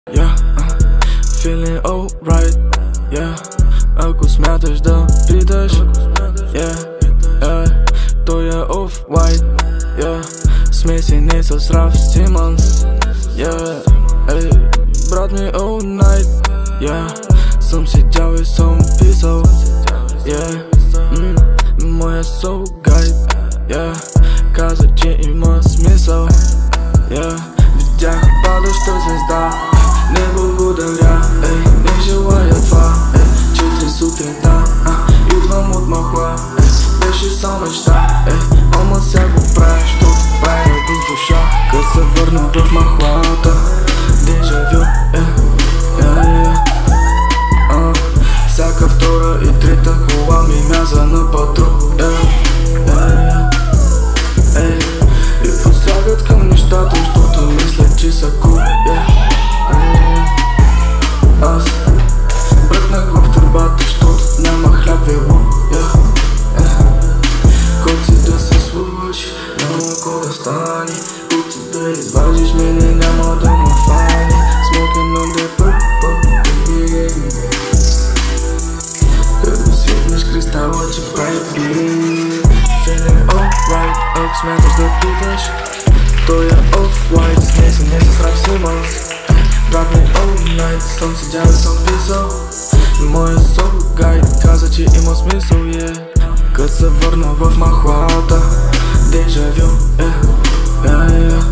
Yeah, feeling alright. Yeah, ако смяташ да питаш, той е off-white. Yeah, смесени с Раф Симънс. Брат ми all night. Съм седял и съм писал. Моя soul guide каза, че има смисъл. Видях падаща звезда, не благодаря, не желая това, че 3 сутринта идвам от махла, беше само мечта, ама сега го правя, защото правя без душа. Като се върна в махлата, дежавю, всяка втора и трета кола ми мяза на патрул. И посягат към нещата, защото мислят, че са cool. Аз бръкнах в тръбата, защото няма хляб и лук. Който си да се случи, няма ко да стане. Който си да изважиш мене, няма да ме фани. Smoking on the purple, като свитнеш кристала, че прави бит. Feeling alright, ако смяташ да питаш, той е off-white, смесени с Раф Симънс. Брат ми all night, съм седял и съм писал. Моя soul guide каза, че има смисъл, Като се върна в махлата, дежавю,